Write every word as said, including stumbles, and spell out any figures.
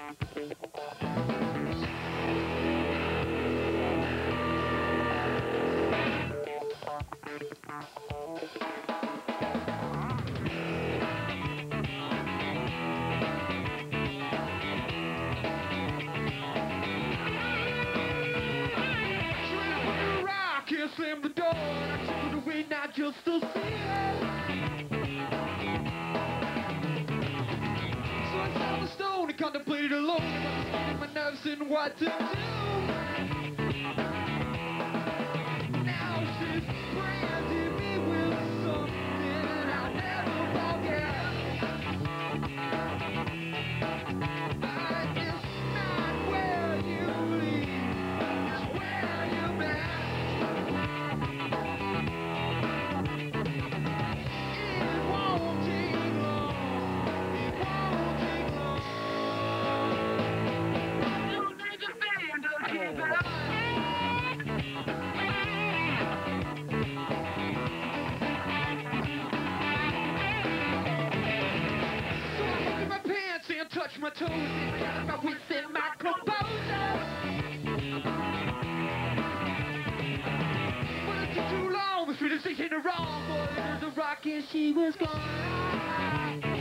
Slam the door and I took it away, not just to see it. So I sat on the stone and contemplated alone about my nerves and what to do. Now she's branded me with something I'll never forget. But it's not where you leave, it's where you're at. Touch my toes and got my wits and my composure. But it took too long, the sweetest thing in the wrong. Boy, there's a rock and she was gone.